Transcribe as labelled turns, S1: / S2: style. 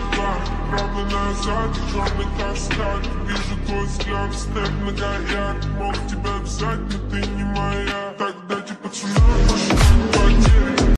S1: слова, правда назад, черный каскад. Вижу твой взгляд, снег на горят. Мог тебя взять, но ты не